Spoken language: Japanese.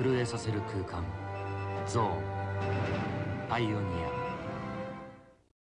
震えさせる空間、ゾーン、パイオニア。